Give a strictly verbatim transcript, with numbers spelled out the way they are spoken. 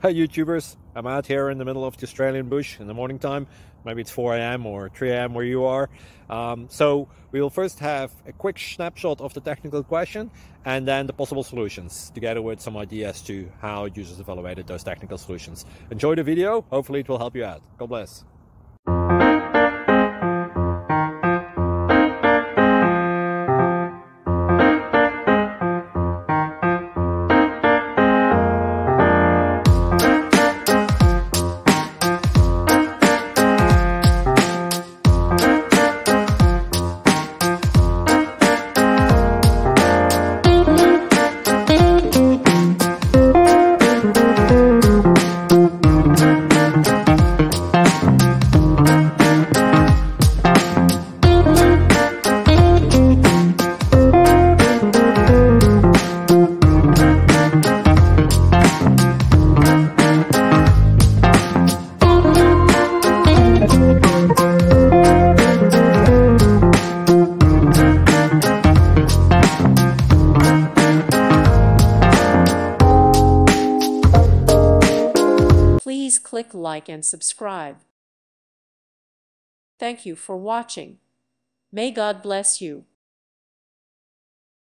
Hi YouTubers, I'm out here in the middle of the Australian bush in the morning time. Maybe it's four A M or three A M where you are. Um, so we will first have a quick snapshot of the technical question and then the possible solutions, together with some ideas to how users evaluated those technical solutions. Enjoy the video, hopefully it will help you out. God bless. Please click like and subscribe. Thank you for watching. May God bless you.